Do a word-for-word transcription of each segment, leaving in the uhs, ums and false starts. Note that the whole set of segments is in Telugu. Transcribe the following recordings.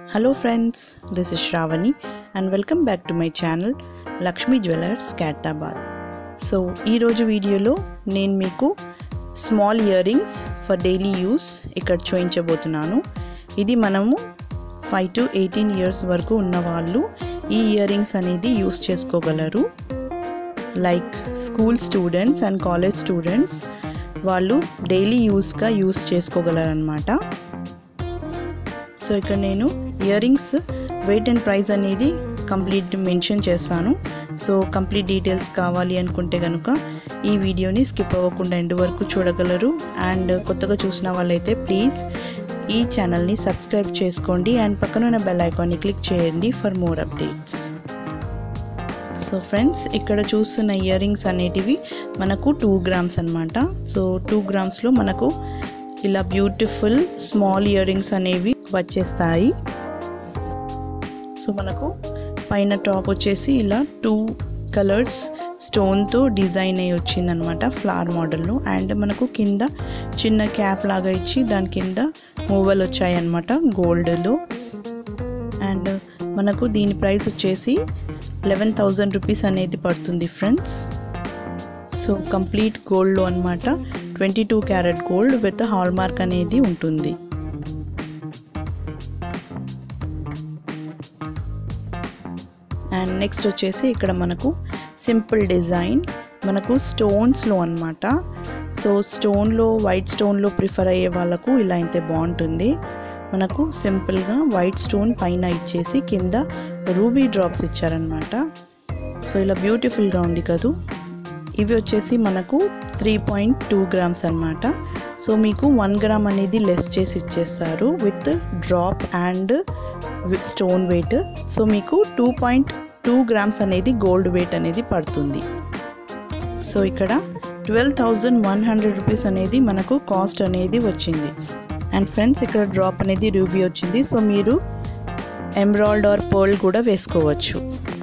Hello friends, this is Shravani and welcome back to my channel Lakshmi Jewellers Katabad. So ee roju video lo nenu meeku small earrings for daily use ikkada choyinchabothunanu. Idi manamu five to eighteen years varaku unna vallu ee earrings anedi use cheskogalaru. Like school students and college students vallu daily use ga use cheskogalaru anamata. So ఇక్కడ నేను earrings weight and price అనేది కంప్లీట్ మెన్షన్ చేస్తాను. సో కంప్లీట్ డీటెయిల్స్ కావాలి అనుకుంటే కనుక ఈ వీడియోని స్కిప్ అవ్వకుండా ఎండ్ వరకు చూడగలరు. అండ్ కొత్తగా చూసిన వాళ్ళైతే ప్లీజ్ ఈ ఛానల్ని సబ్స్క్రైబ్ చేసుకోండి అండ్ పక్కన ఉన్న బెల్ ఐకాన్ని క్లిక్ చేయండి for more updates. So friends, ఇక్కడ చూస్తున్న ఇయర్ రింగ్స్ అనేటివి మనకు టూ గ్రామ్స్ అన్నమాట. సో టూ గ్రామ్స్లో మనకు ఇలా బ్యూటిఫుల్ స్మాల్ ఇయర్ రింగ్స్ అనేవి వచ్చేస్తాయి. సో మనకు పైన టాప్ వచ్చేసి ఇలా టూ కలర్స్ స్టోన్తో డిజైన్ అయ్యి వచ్చిందనమాట ఫ్లవర్ మోడల్లో. అండ్ మనకు కింద చిన్న క్యాప్ లాగా ఇచ్చి దాని కింద మూవలు వచ్చాయి అన్నమాట గోల్డ్లో. అండ్ మనకు దీని ప్రైస్ వచ్చేసి లెవెన్ థౌజండ్ రూపీస్ అనేది పడుతుంది ఫ్రెండ్స్. సో కంప్లీట్ గోల్డ్లో అనమాట, twenty two carat gold with hallmark అనేది ఉంటుంది. అండ్ నెక్స్ట్ వచ్చేసి ఇక్కడ మనకు సింపుల్ డిజైన్ మనకు స్టోన్స్లో అనమాట. సో స్టోన్లో వైట్ స్టోన్లో ప్రిఫర్ అయ్యే వాళ్ళకు ఇలా అయితే బాగుంటుంది. మనకు సింపుల్గా వైట్ స్టోన్ పైన ఇచ్చేసి కింద రూబీ డ్రాప్స్ ఇచ్చారనమాట. సో ఇలా బ్యూటిఫుల్గా ఉంది కదూ. ఇవి వచ్చేసి మనకు త్రీ పాయింట్ టూ గ్రామ్స్ అనమాట. సో మీకు వన్ గ్రామ్ అనేది లెస్ చేసి ఇచ్చేస్తారు with drop and with stone weight. So మీకు టూ పాయింట్ టూ గ్రామ్స్ అనేది గోల్డ్ వెయిట్ అనేది పడుతుంది. సో ఇక్కడ twelve thousand one hundred rupees అనేది మనకు కాస్ట్ అనేది వచ్చింది. అండ్ ఫ్రెండ్స్, ఇక్కడ డ్రాప్ అనేది రూబీ వచ్చింది. సో మీరు ఎమరాల్డ్ ఆర్ పర్ల్ కూడా వేసుకోవచ్చు.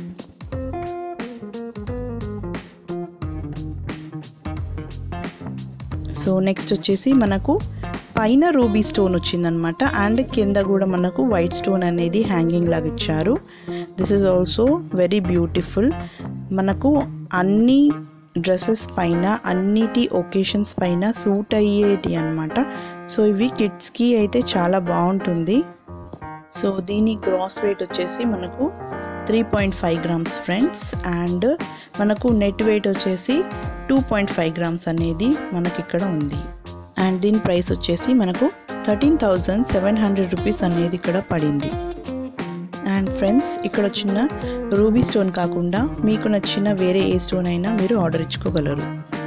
సో నెక్స్ట్ వచ్చేసి మనకు పైన రూబీ స్టోన్ వచ్చిందనమాట. అండ్ కింద కూడా మనకు వైట్ స్టోన్ అనేది హ్యాంగింగ్ లాగా ఇచ్చారు. This is also very beautiful. మనకు అన్ని డ్రెస్సెస్ పైన అన్నిటి ఒకేషన్స్ పైన సూట్ అయ్యేటి అనమాట. సో ఇవి కిడ్స్కి అయితే చాలా బాగుంటుంది. సో దీని గ్రాస్ వెయిట్ వచ్చేసి మనకు three point five grams friends. And మనకు నెట్ వెయిట్ వచ్చేసి టూ పాయింట్ ఫైవ్ గ్రామ్స్ అనేది మనకి ఇక్కడ ఉంది. అండ్ దీని ప్రైస్ వచ్చేసి మనకు thirteen thousand seven hundred rupees అనేది ఇక్కడ పడింది. అండ్ ఫ్రెండ్స్, ఇక్కడ చిన్న రూబీ స్టోన్ కాకుండా మీకు నచ్చిన వేరే ఏ స్టోన్ అయినా మీరు ఆర్డర్ ఇచ్చుకోగలరు.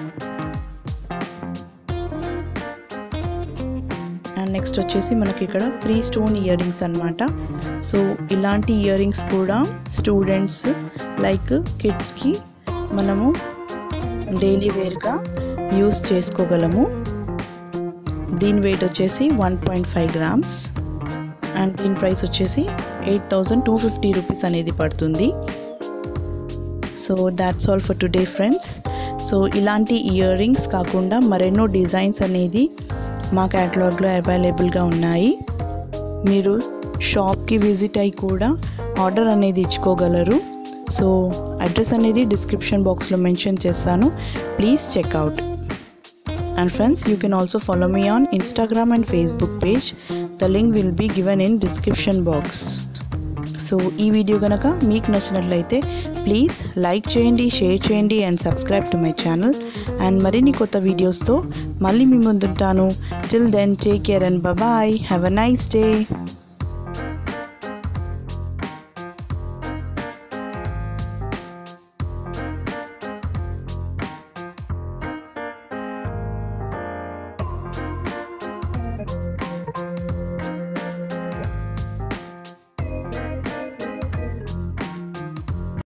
అండ్ నెక్స్ట్ వచ్చేసి మనకి ఇక్కడ త్రీ స్టోన్ ఇయర్ రింగ్స్ అనమాట. సో ఇలాంటి ఇయర్ రింగ్స్ కూడా స్టూడెంట్స్ లైక్ కిడ్స్కి మనము డైలీ వేర్గా యూస్ చేసుకోగలము. దీని వెయిట్ వచ్చేసి one point five grams. And దీని ప్రైస్ వచ్చేసి eight thousand two fifty rupees అనేది పడుతుంది. So that's all for today friends. So ఇలాంటి ఇయర్ రింగ్స్ కాకుండా మరెన్నో డిజైన్స్ అనేది మా క్యాటలాగ్లో అవైలబుల్గా ఉన్నాయి. మీరు షాప్కి విజిట్ అయ్యి కూడా ఆర్డర్ అనేది ఇచ్చుకోగలరు. సో అడ్రస్ అనేది డిస్క్రిప్షన్ బాక్స్లో మెన్షన్ చేస్తాను, please check out. And friends, you can also follow me on Instagram and Facebook page. The link will be given in description box. So ఈ వీడియో కనుక మీకు నచ్చినట్లయితే ప్లీజ్ లైక్ చేయండి, షేర్ చేయండి and subscribe to my channel. And మరిన్ని కొత్త వీడియోస్తో మళ్ళీ మీ ముందుంటాను. Till then take care and bye. Have a nice day.